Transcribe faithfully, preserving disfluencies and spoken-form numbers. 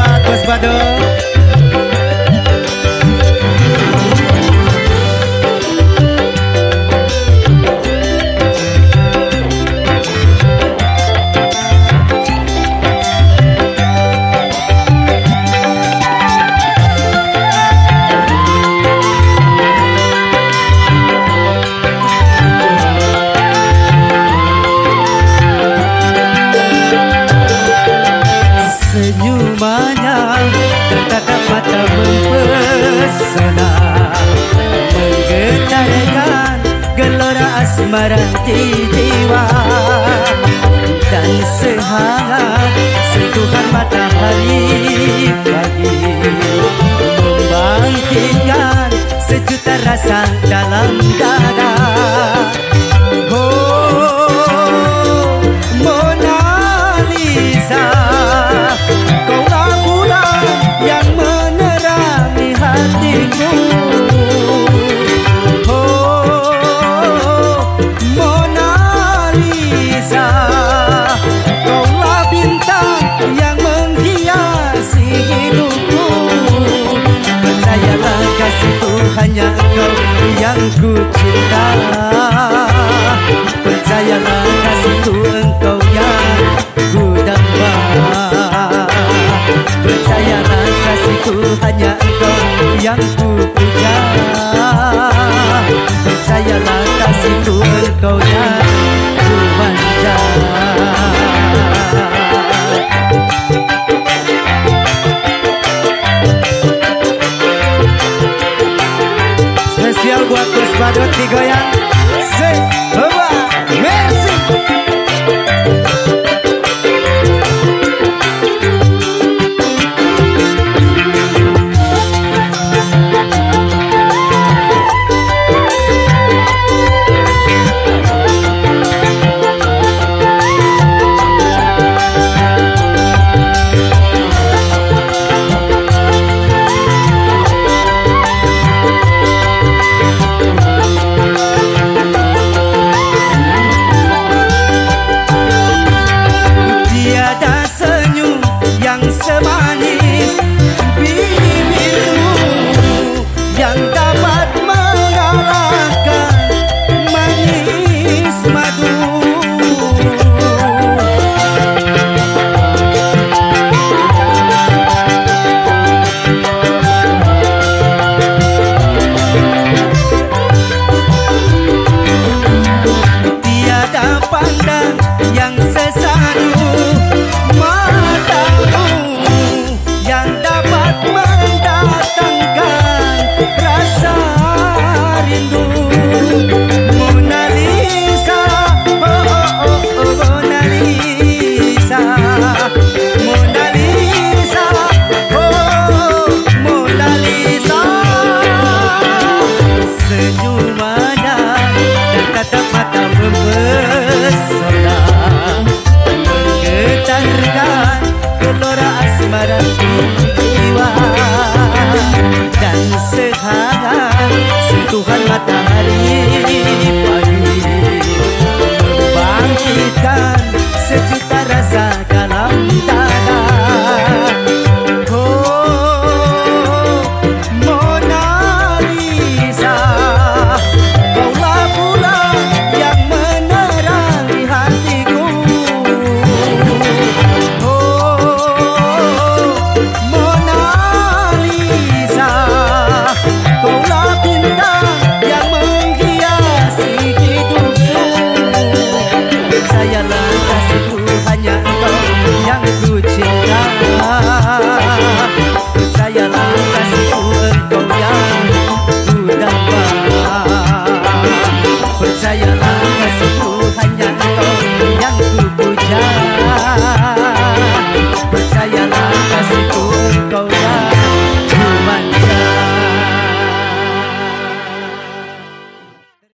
buat Bos Badut. Senyumannya tertatap mata mempesona, menggetarkan gelora asmara di jiwa, dan sehangat sentuhan matahari pagi membangkitkan sejuta rasa dalam dada. Oh, Mona Lisa, kaulah bulan yang menerangi hatiku. Oh, Mona Lisa, kaulah bintang yang menghiasi hidupku. Percayalah kasihku, hanya engkau yang ku cinta. Percayalah kasihku, engkau yang ku damba. Percayalah kasihku, hanya engkau yang ku puja. Percayalah kasihku, engkau yang ku manja. Spesial buat Bos Badut digoyang.